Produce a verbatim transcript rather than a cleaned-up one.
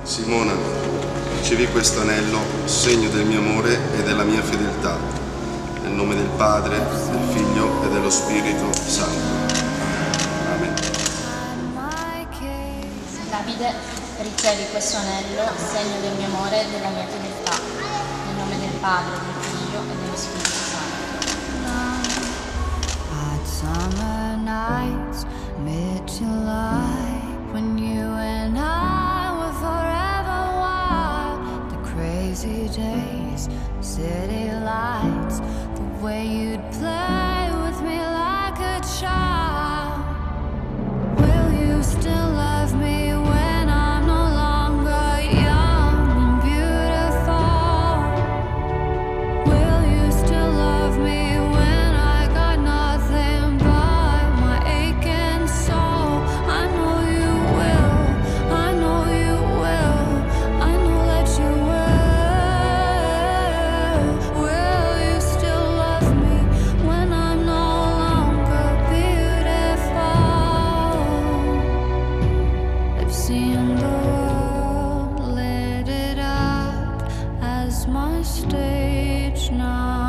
Simona, ricevi questo anello, segno del mio amore e della mia fedeltà. Nel nome del Padre, del Figlio e dello Spirito Santo. Amen. Davide, ricevi questo anello, segno del mio amore e della mia fedeltà. Nel nome del Padre, del Figlio e dello Spirito Santo. Hot summer nights, mid-July, when you and I were forever wild. The crazy days, city lights, the way you'd play with me like a child. Will you still love me when I'm no longer young and beautiful? Will you still love me when I got nothing but my aching soul? I know you will, I know you will, I know that you will. Will you still love me when I'm no longer beautiful? I've seen the world, lit it up as my stage now.